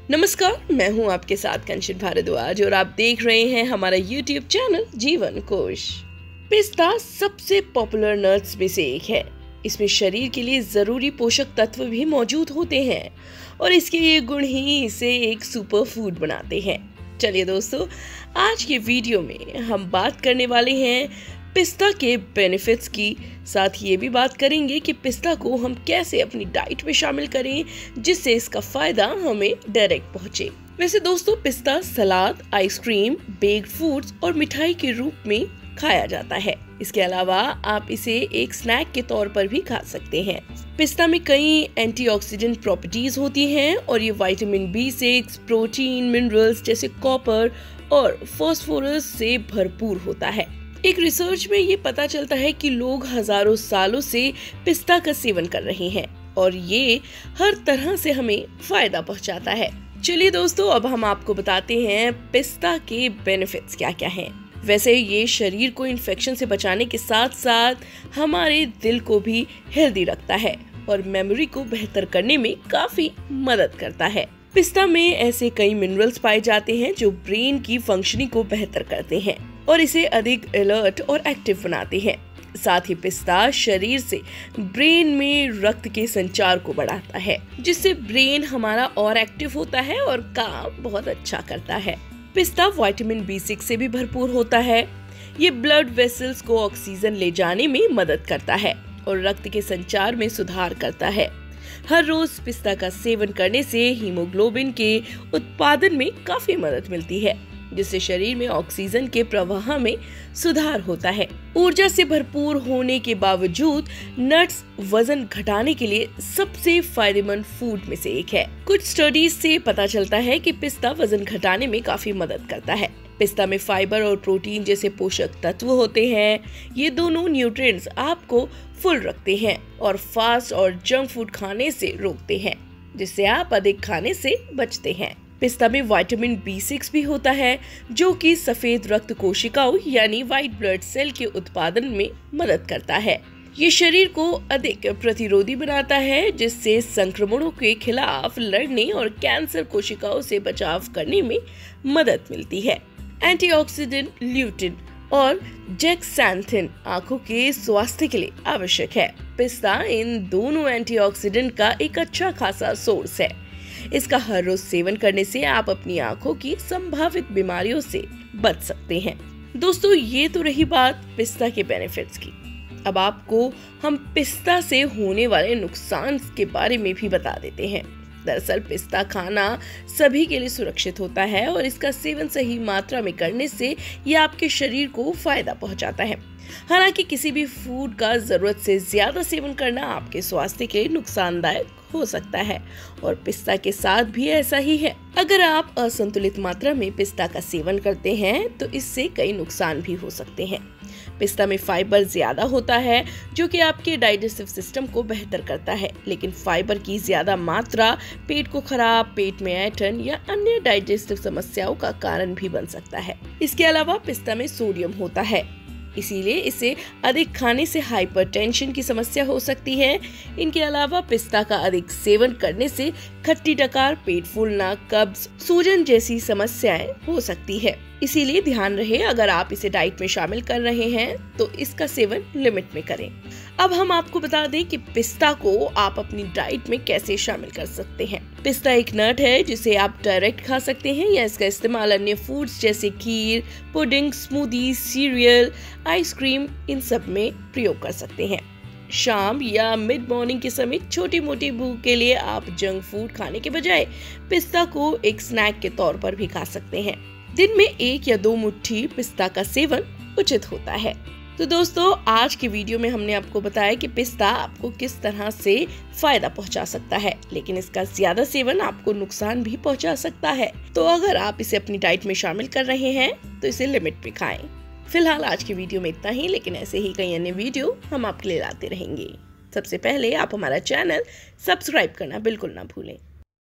नमस्कार, मैं हूं आपके साथ कंचन भारद्वाज और आप देख रहे हैं हमारा YouTube चैनल जीवन कोश। पिस्ता सबसे पॉपुलर नट्स में से एक है। इसमें शरीर के लिए जरूरी पोषक तत्व भी मौजूद होते हैं और इसके ये गुण ही इसे एक सुपर फूड बनाते हैं। चलिए दोस्तों, आज के वीडियो में हम बात करने वाले हैं पिस्ता के बेनिफिट्स की। साथ ये भी बात करेंगे कि पिस्ता को हम कैसे अपनी डाइट में शामिल करें जिससे इसका फायदा हमें डायरेक्ट पहुंचे। वैसे दोस्तों, पिस्ता सलाद, आइसक्रीम, बेक्ड फूड्स और मिठाई के रूप में खाया जाता है। इसके अलावा आप इसे एक स्नैक के तौर पर भी खा सकते हैं। पिस्ता में कई एंटीऑक्सीडेंट प्रॉपर्टीज होती हैं और ये विटामिन B6, प्रोटीन, मिनरल्स जैसे कॉपर और फास्फोरस से भरपूर होता है। एक रिसर्च में ये पता चलता है कि लोग हजारों सालों से पिस्ता का सेवन कर रहे हैं और ये हर तरह से हमें फायदा पहुंचाता है। चलिए दोस्तों, अब हम आपको बताते हैं पिस्ता के बेनिफिट्स क्या क्या हैं। वैसे ये शरीर को इन्फेक्शन से बचाने के साथ साथ हमारे दिल को भी हेल्दी रखता है और मेमोरी को बेहतर करने में काफी मदद करता है। पिस्ता में ऐसे कई मिनरल्स पाए जाते हैं जो ब्रेन की फंक्शनिंग को बेहतर करते हैं और इसे अधिक अलर्ट और एक्टिव बनाते हैं। साथ ही पिस्ता शरीर से ब्रेन में रक्त के संचार को बढ़ाता है जिससे ब्रेन हमारा और एक्टिव होता है और काम बहुत अच्छा करता है। पिस्ता विटामिन B6 से भी भरपूर होता है। ये ब्लड वेसल्स को ऑक्सीजन ले जाने में मदद करता है और रक्त के संचार में सुधार करता है। हर रोज पिस्ता का सेवन करने से हीमोग्लोबिन के उत्पादन में काफी मदद मिलती है जिससे शरीर में ऑक्सीजन के प्रवाह में सुधार होता है। ऊर्जा से भरपूर होने के बावजूद नट्स वजन घटाने के लिए सबसे फायदेमंद फूड में से एक है। कुछ स्टडीज से पता चलता है कि पिस्ता वजन घटाने में काफी मदद करता है। पिस्ता में फाइबर और प्रोटीन जैसे पोषक तत्व होते हैं। ये दोनों न्यूट्रिएंट्स आपको फुल रखते हैं और फास्ट और जंक फूड खाने से रोकते हैं जिससे आप अधिक खाने से बचते हैं। पिस्ता में विटामिन B6 भी होता है जो कि सफेद रक्त कोशिकाओं यानी व्हाइट ब्लड सेल के उत्पादन में मदद करता है। ये शरीर को अधिक प्रतिरोधी बनाता है जिससे संक्रमणों के खिलाफ लड़ने और कैंसर कोशिकाओं से बचाव करने में मदद मिलती है। एंटीऑक्सीडेंट ल्यूटिन और जेक्सांथिन आंखों के स्वास्थ्य के लिए आवश्यक है। पिस्ता इन दोनों एंटीऑक्सीडेंट का एक अच्छा खासा सोर्स है। इसका हर रोज सेवन करने से आप अपनी आंखों की संभावित बीमारियों से बच सकते हैं। दोस्तों, ये तो रही बात पिस्ता के बेनिफिट्स की। अब आपको हम पिस्ता से होने वाले नुकसान के बारे में भी बता देते हैं। दरअसल पिस्ता खाना सभी के लिए सुरक्षित होता है और इसका सेवन सही मात्रा में करने से ये आपके शरीर को फायदा पहुंचाता है। हालांकि किसी भी फूड का जरूरत से ज्यादा सेवन करना आपके स्वास्थ्य के लिए नुकसानदायक हो सकता है और पिस्ता के साथ भी ऐसा ही है। अगर आप असंतुलित मात्रा में पिस्ता का सेवन करते हैं तो इससे कई नुकसान भी हो सकते हैं। पिस्ता में फाइबर ज्यादा होता है जो कि आपके डाइजेस्टिव सिस्टम को बेहतर करता है, लेकिन फाइबर की ज्यादा मात्रा पेट को खराब, पेट में ऐंठन या अन्य डाइजेस्टिव समस्याओं का कारण भी बन सकता है। इसके अलावा पिस्ता में सोडियम होता है, इसीलिए इसे अधिक खाने से हाइपरटेंशन की समस्या हो सकती है। इनके अलावा पिस्ता का अधिक सेवन करने से खट्टी डकार, पेट फूलना, कब्ज, सूजन जैसी समस्याएं हो सकती है। इसीलिए ध्यान रहे, अगर आप इसे डाइट में शामिल कर रहे हैं तो इसका सेवन लिमिट में करें। अब हम आपको बता दें कि पिस्ता को आप अपनी डाइट में कैसे शामिल कर सकते हैं। पिस्ता एक नट है जिसे आप डायरेक्ट खा सकते हैं या इसका इस्तेमाल अन्य फूड्स जैसे खीर, पुडिंग, स्मूदी, सीरियल, आइसक्रीम इन सब में प्रयोग कर सकते हैं। शाम या मिड मॉर्निंग के समय छोटी मोटी भूख के लिए आप जंक फूड खाने के बजाय पिस्ता को एक स्नैक के तौर पर भी खा सकते हैं। दिन में 1 या 2 मुट्ठी पिस्ता का सेवन उचित होता है। तो दोस्तों, आज के वीडियो में हमने आपको बताया कि पिस्ता आपको किस तरह से फायदा पहुंचा सकता है, लेकिन इसका ज्यादा सेवन आपको नुकसान भी पहुंचा सकता है। तो अगर आप इसे अपनी डाइट में शामिल कर रहे हैं तो इसे लिमिट में खाएं। फिलहाल आज की वीडियो में इतना ही, लेकिन ऐसे ही कई अन्य वीडियो हम आपके लिए लाते रहेंगे। सबसे पहले आप हमारा चैनल सब्सक्राइब करना बिल्कुल ना भूलें।